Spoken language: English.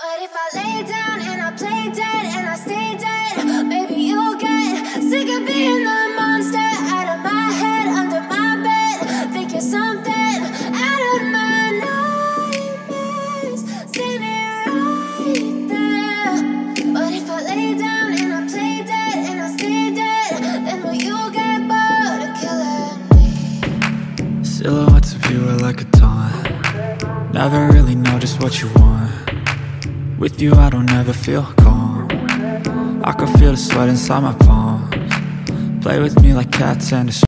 But if I lay down and I play dead and I stay dead, baby, you'll get sick of being the monster out of my head, under my bed. Think you're something out of my nightmares, standing right there. But if I lay down and I play dead and I stay dead, then will you get bored of killing me? Silhouettes of you are like a taunt. Never really know just what you want. With you I don't ever feel calm. I can feel the sweat inside my palms. Play with me like cats and a